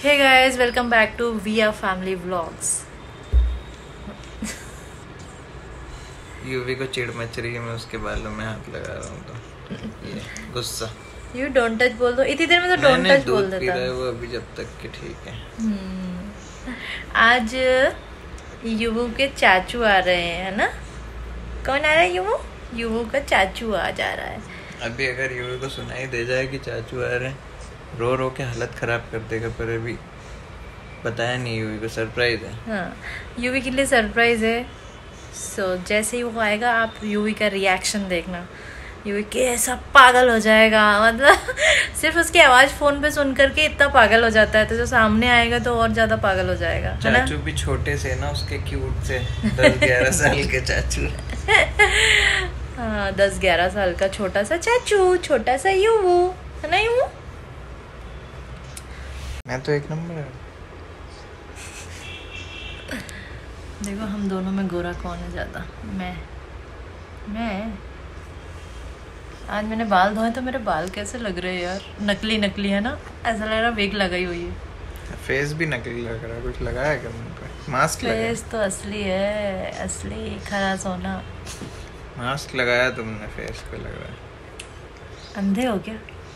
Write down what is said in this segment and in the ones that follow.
Hey guys, welcome back to Viya family vlogs. Yuvi को चिढ़ much रही है, मैं उसके बालों में हाथ लगा रहा हूँ तो ये गुस्सा। यू डोंट टच बोल दो, इतनी देर में तो डोंट टच बोल देता है वो अभी जब तक के ठीक है। आज युवू के चाचू आ रहे हैं, है ना? कौन आ रहा है? युवू, युवू का चाचू आ जा रहा है। अभी अगर यूवी को सुनाई दे जाए कि चाचू आ रहे हैं, रो रो के हालत खराब कर देगा, पर अभी बताया नहीं, यूवी को सरप्राइज है। हाँ, यूवी के लिए सरप्राइज है। सो जैसे ही वो आएगा आप यूवी का रिएक्शन देखना। यूवी कैसा पागल हो जाएगा, मतलब सिर्फ उसकी आवाज़ फ़ोन पे सुन करके इतना पागल हो जाता है, तो जो सामने आएगा तो और ज़्यादा पागल हो जाएगा। चाचू भी छोटे से ना, उसके क्यूट से 10-11 साल के चाचू। हाँ, 10-11 साल का छोटा सा चाचू, छोटा सा यूवू, है ना यूवू? मैं तो एक नंबर है। देखो हम दोनों में गोरा कौन है ज़्यादा? मैं आज मैंने बाल धोए तो मेरे बाल कैसे लग रहे हैं यार, नकली नकली है ना, ऐसा लग रहा विग लगाई हुई है। फेस भी नकली लग रहा है, कुछ लगाया क्या मुंह पे? मास्क लगाया? फेस तो असली है, असली खरा सोना। मास्क लगाया तुमने, फेस पे लग रहा है। अंधे हो क्या?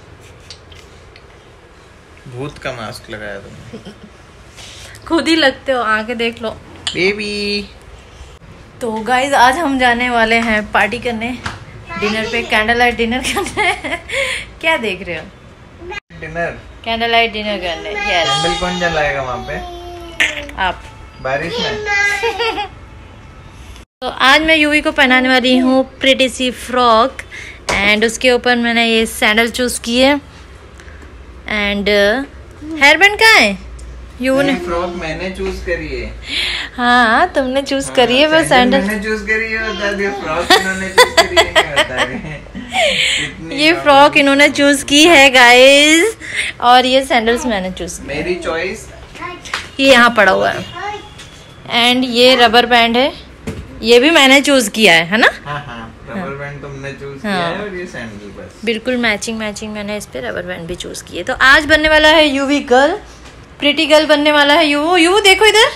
भूत का मास्क लगाया तुमने। खुद ही लगते हो, आके देख लो बेबी। तो गाइज आज हम जाने वाले हैं पार्टी करने, डिनर पे, कैंडल लाइट डिनर करने। क्या देख रहे हो? डिनर, कैंडल लाइट डिनर करने। यस। कैंडल कौन जलाएगा वहाँ पे? आप। बारिश में। तो आज मैं यूवी को पहनाने वाली हूँ प्रिटी सी फ्रॉक, एंड उसके ऊपर मैंने ये सैंडल चूज किए, एंड हेयर बैंड कहाँ है? यूवी ने फ्रॉक मैंने चूज करी है। हाँ, तुमने चूज करी है, बस सैंडल मैंने चूज करी है, बता दिया। फ्रॉक इन्होंने चूज करी है, नहीं बता रहे। ये फ्रॉक इन्होंने चूज की है गाइस, और ये सैंडल्स मैंने चूज की। मेरी चॉइस ये यहाँ पड़ा हुआ है, एंड ये रबर बैंड है, ये भी मैंने चूज किया है ना? हाँ, रबर बैंड तुमने चूज किया है, और ये सैंडल बस बिल्कुल मैचिंग मैंने इस पे रबर बैंड भी चूज किए। तो आज बनने वाला है यूवी गर्ल, प्रिटी गर्ल बनने वाला है यूवू। यूवू देखो इधर,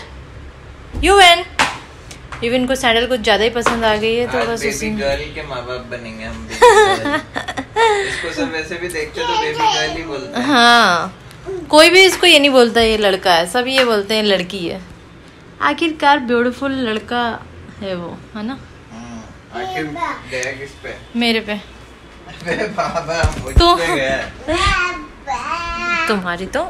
यूवन को सैंडल कुछ ज्यादा ही पसंद आ गई है, तो बस बेबी गर्ल के माँ बाप बनेंगे हम। इसको सब वैसे भी देखते तो बेबी गर्ल ही बोलते हैं। हाँ, कोई भी इसको ये नहीं बोलता ये लड़का है, सब ये बोलते हैं लड़की है। आखिरकार ब्यूटीफुल लड़का है वो, है ना? आखिर गया किस पे? मेरे पे। बाबा तो पे गया। तुम्हारी तो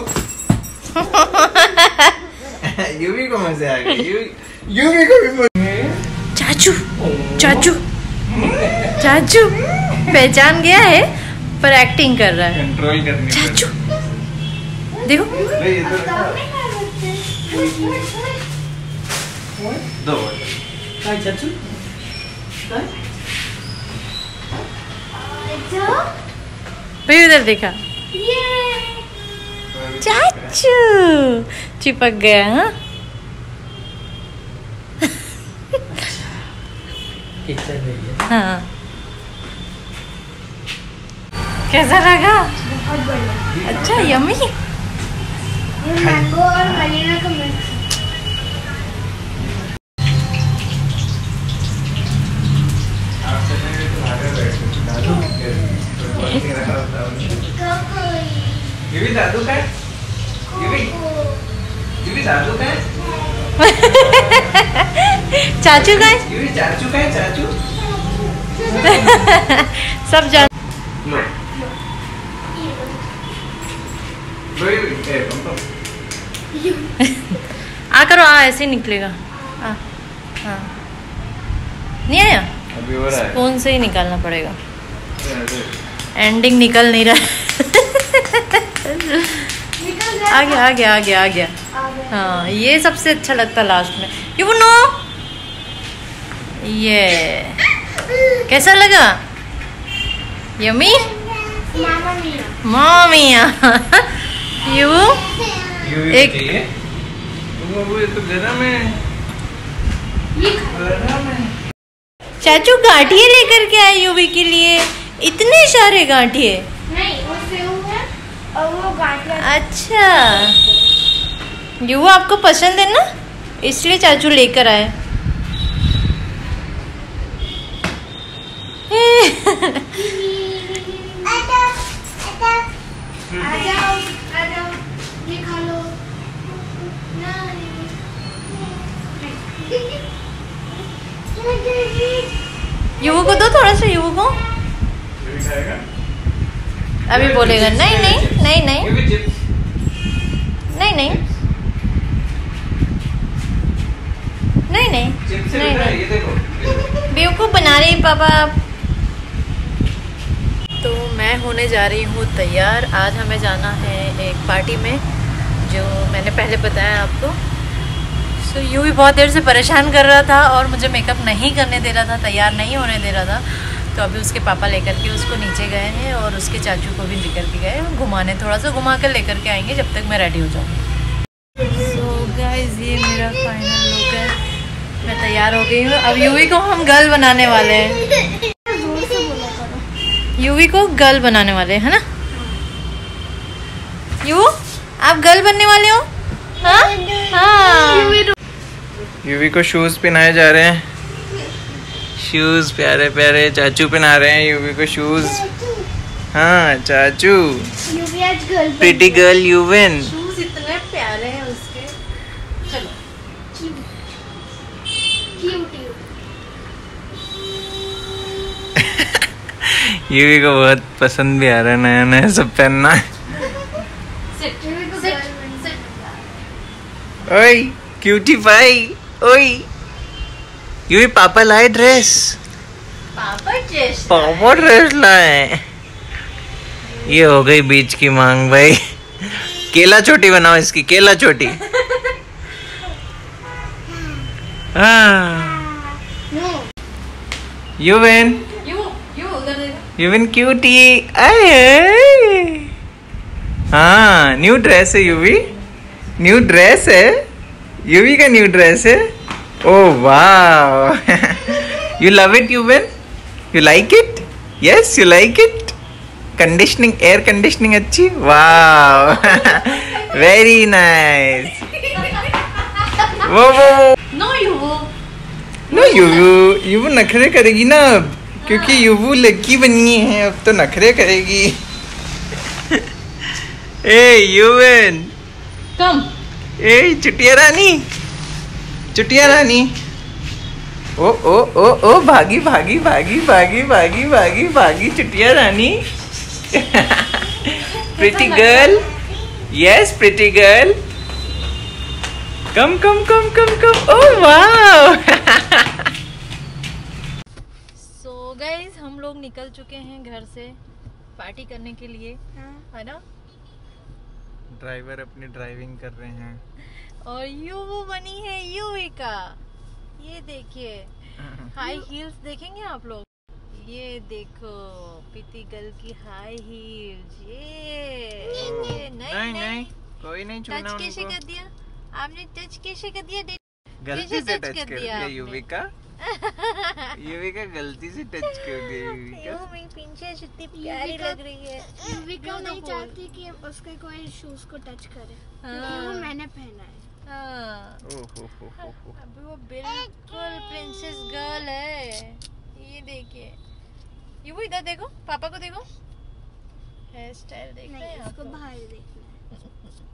यूवी को मजे आ गए। यूवी को भी चाचू चाचू चाचू पहचान गया है, पर एक्टिंग कर रहा है। कंट्रोल करनी चाचू देखो, दो भाई उधर देखा, चाचू चिपक गया। हाँ, कैसा लगा? बहुत बढ़िया। अच्छा, यम्मी। ये मैंगो और वनीला का मिक्स। यूवी दादू का है? यूवी दादू का है? चाचू का है? यूवी चाचू का है? चाचू सब जान। लो आ करो, आ ऐसे ही निकलेगा। हाँ, नहीं आया? अभी हो रहा है, स्पून से ही निकालना पड़ेगा, एंडिंग निकल नहीं रहा। आ गया। हाँ, ये सबसे अच्छा लगता लास्ट में। यू नो ये कैसा लगा? यम्मी मामिया। यू एक तो गरम है। चाचू गांठिए लेकर के आए यूवी के लिए, इतने सारे गांठिए। नहीं, वो सेव है। और वो गांठिया। अच्छा, युवा आपको पसंद है ना, इसलिए चाचू लेकर आए। आ जाओ ये खा लो। युवा को दो थोड़ा सा, युवा को। अभी बोलेगा नहीं नहीं नहीं नहीं नहीं नहीं नहीं नहीं नहीं नहीं, बेवकूफ बना रही पापा। तो मैं होने जा रही हूँ तैयार। आज हमें जाना है एक पार्टी में, जो मैंने पहले बताया आपको। सो यूँ भी बहुत देर से परेशान कर रहा था और मुझे मेकअप नहीं करने दे रहा था, तैयार नहीं होने दे रहा था। तो अभी उसके पापा लेकर के उसको नीचे गए हैं और उसके चाचू को भी लेकर के गए घुमाने, थोड़ा सा घुमा कर लेकर के आएंगे जब तक मैं रेडी हो जाऊँगी। सो गाइस, ये मेरा फाइनल लुक है। मैं तैयार हो गई हूँ। अब यूवी को हम गर्ल बनाने वाले हैं। यूवी को गर्ल बनाने वाले हैं, है ना? यू आप गर्ल बनने वाले हो? हाँ हाँ। यूवी को शूज पहनाए जा रहे हैं। शूज प्यारे प्यारे चाचू पहना रहे हैं यूवी को शूज। हाँ चाचू, यूवी आज girl. Pretty girl Yuvin. Shoes इतने प्यारे हैं उसके। चलो यूवी को बहुत पसंद भी आ रहा है नया नया सब पहनना। ओए क्यूटी पाई, ओए यूवी पापा लाए ड्रेस। पापा ड्रेस लाए। ये हो गई बीच की मांग भाई। केला चोटी बनाओ इसकी, केला चोटी। यूविन, यूविन क्यूटी। हाँ न्यू ड्रेस है यूवी, न्यू ड्रेस है यूवी का, न्यू ड्रेस है। Oh wow! You love it, Yuven? You like it? Yes, you like it? Conditioning, air conditioning अच्छी? Wow! Very nice. वो No you. No युवू नखरे करेगी ना अब, क्योंकि युवू लड़की बनी है अब तो नखरे करेगी। ए युवन, कम। ए चुटिया रानी, चुटिया रानी। ओ ओ ओ ओ भागी भागी भागी भागी भागी भागी भागी चुटिया रानी। Pretty girl, yes pretty girl. Come come come come come. Oh वाह। सो गाइस, हम लोग निकल चुके हैं घर से पार्टी करने के लिए, है ना? ड्राइवर अपनी ड्राइविंग कर रहे हैं और युवू बनी है युविका। ये देखिए, हाई हील्स देखेंगे आप लोग? ये देखो प्रीति गर्ल की हाई हील्स। ये नहीं नहीं कोई नहीं छूना टच कैसे कर दिया आपने? टच कैसे कर दिया? गलती से टच कर दिया युविका। युविका गलती से टच कर दिया युविका। मेरी प्रिंसेस इतनी प्यारी लग रही है। युविका नहीं चाहती कि उसके कोई शूज को टच करे, क्योंकि वो मैंने पहना है। अभी वो बिल्कुल प्रिंसेस गर्ल है। ये देखिए, ये वो इधर देखो, पापा को देखो, हेयर स्टाइल देखना है इसको बाहर देखना है।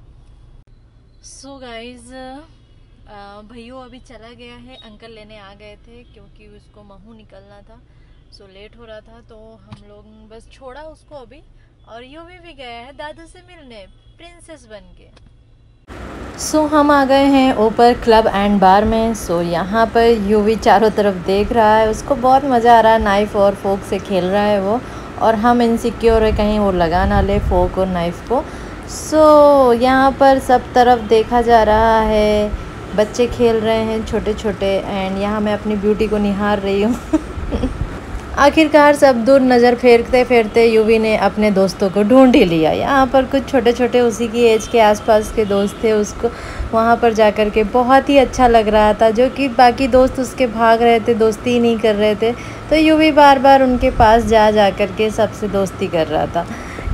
सो गाइज, भैया अभी चला गया है, अंकल लेने आ गए थे क्योंकि उसको महू निकलना था। सो लेट हो रहा था तो हम लोग बस छोड़ा उसको अभी। और यूवी भी गया है दादू से मिलने प्रिंसेस बन के। सो हम आ गए हैं ऊपर क्लब एंड बार में। सो यहाँ पर यूवी चारों तरफ देख रहा है, उसको बहुत मज़ा आ रहा है। नाइफ़ और फोक से खेल रहा है वो, और हम इनसिक्योर है कहीं वो लगा ना ले फोक और नाइफ़ को। सो यहाँ पर सब तरफ देखा जा रहा है, बच्चे खेल रहे हैं छोटे छोटे, एंड यहाँ मैं अपनी ब्यूटी को निहार रही हूँ। आखिरकार सब दूर नज़र फेरते फेरते यूवी ने अपने दोस्तों को ढूंढ ही लिया। यहाँ पर कुछ छोटे छोटे उसी की एज के आसपास के दोस्त थे। उसको वहाँ पर जाकर के बहुत ही अच्छा लग रहा था, जो कि बाकी दोस्त उसके भाग रहे थे, दोस्ती ही नहीं कर रहे थे। तो यूवी बार बार उनके पास जा कर के सबसे दोस्ती कर रहा था।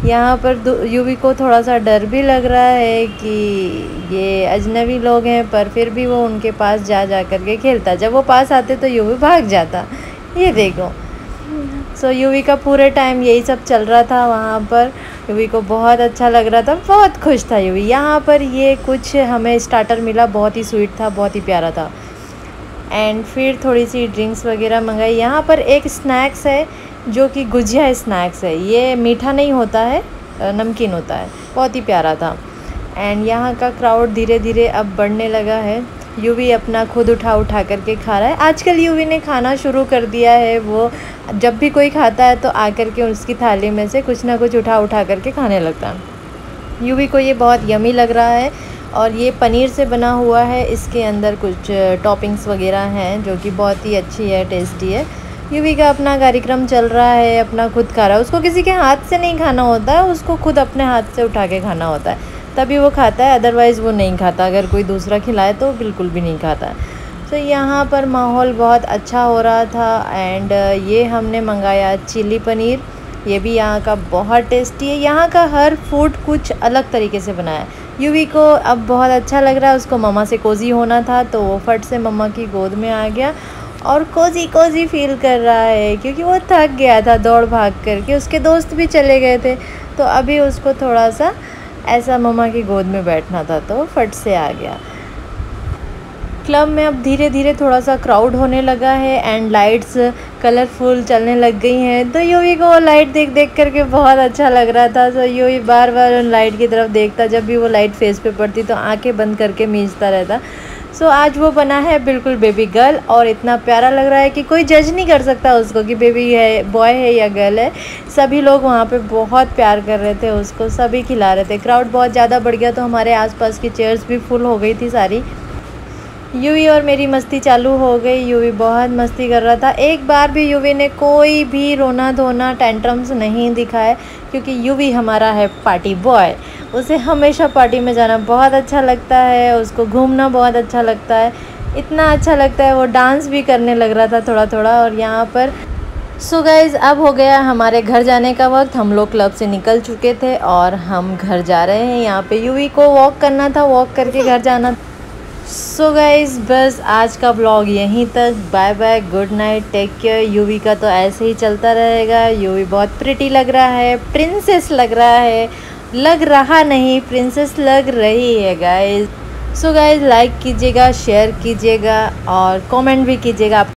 यहाँ पर यूवी को थोड़ा सा डर भी लग रहा है कि ये अजनबी लोग हैं, पर फिर भी वो उनके पास जा कर के खेलता। जब वो पास आते तो यूवी भाग जाता। ये देखो। सो यूवी का पूरे टाइम यही सब चल रहा था वहाँ पर। यूवी को बहुत अच्छा लग रहा था, बहुत खुश था यूवी। यहाँ पर ये कुछ हमें स्टार्टर मिला, बहुत ही स्वीट था, बहुत ही प्यारा था। एंड फिर थोड़ी सी ड्रिंक्स वगैरह मंगाई। यहाँ पर एक स्नैक्स है जो कि गुजिया स्नैक्स है। ये मीठा नहीं होता है, नमकीन होता है, बहुत ही प्यारा था। एंड यहाँ का क्राउड धीरे धीरे अब बढ़ने लगा है। यूवी अपना खुद उठा करके खा रहा है। आजकल यूवी ने खाना शुरू कर दिया है। वो जब भी कोई खाता है तो आकर के उसकी थाली में से कुछ ना कुछ उठा करके खाने लगता है। यूवी को ये बहुत यमी लग रहा है। और ये पनीर से बना हुआ है, इसके अंदर कुछ टॉपिंग्स वगैरह हैं जो कि बहुत ही अच्छी है, टेस्टी है। यूवी का अपना कार्यक्रम चल रहा है, अपना खुद खा रहा है। उसको किसी के हाथ से नहीं खाना होता है, उसको खुद अपने हाथ से उठा के खाना होता है, तभी वो खाता है, अदरवाइज़ वो नहीं खाता। अगर कोई दूसरा खिलाए तो बिल्कुल भी नहीं खाता है। तो यहाँ पर माहौल बहुत अच्छा हो रहा था। एंड ये हमने मंगाया चिली पनीर। ये भी यहाँ का बहुत टेस्टी है। यहाँ का हर फूड कुछ अलग तरीके से बनाया है। यूवी को अब बहुत अच्छा लग रहा है। उसको मम्मा से कोज़ी होना था तो वो फट से मम्मा की गोद में आ गया और कोज़ी फील कर रहा है, क्योंकि वो थक गया था दौड़ भाग करके। उसके दोस्त भी चले गए थे तो अभी उसको थोड़ा सा ऐसा मम्मा की गोद में बैठना था, तो फट से आ गया। क्लब में अब धीरे धीरे थोड़ा सा क्राउड होने लगा है एंड लाइट्स कलरफुल चलने लग गई हैं। तो यूवी को वो लाइट देख करके बहुत अच्छा लग रहा था। तो यूवी बार बार उन लाइट की तरफ देखता। जब भी वो लाइट फेस पे पड़ती तो आंखें बंद करके मींचता रहता। सो आज वो बना है बिल्कुल बेबी गर्ल और इतना प्यारा लग रहा है कि कोई जज नहीं कर सकता उसको कि बेबी है, बॉय है या गर्ल है। सभी लोग वहाँ पे बहुत प्यार कर रहे थे उसको, सभी खिला रहे थे। क्राउड बहुत ज़्यादा बढ़ गया तो हमारे आसपास की चेयर्स भी फुल हो गई थी सारी। यूवी और मेरी मस्ती चालू हो गई। यूवी बहुत मस्ती कर रहा था। एक बार भी यूवी ने कोई भी रोना धोना टेंट्रम्स नहीं दिखाए, क्योंकि यूवी हमारा है पार्टी बॉय। उसे हमेशा पार्टी में जाना बहुत अच्छा लगता है, उसको घूमना बहुत अच्छा लगता है। इतना अच्छा लगता है वो डांस भी करने लग रहा था थोड़ा थोड़ा। और यहाँ पर सो गाइज़ अब हो गया हमारे घर जाने का वक्त। हम लोग क्लब से निकल चुके थे और हम घर जा रहे हैं। यहाँ पे यूवी को वॉक करना था, वॉक करके घर जाना। सो गाइज़ बस आज का व्लॉग यहीं तक। Bye bye, good night, take care. Yuvi का तो ऐसे ही चलता रहेगा। यूवी बहुत प्रिटी लग रहा है, प्रिंसेस लग रहा है, लग रहा नहीं प्रिंसेस लग रही है गाइज़। सो गाइज़ लाइक कीजिएगा, शेयर कीजिएगा और कमेंट भी कीजिएगा।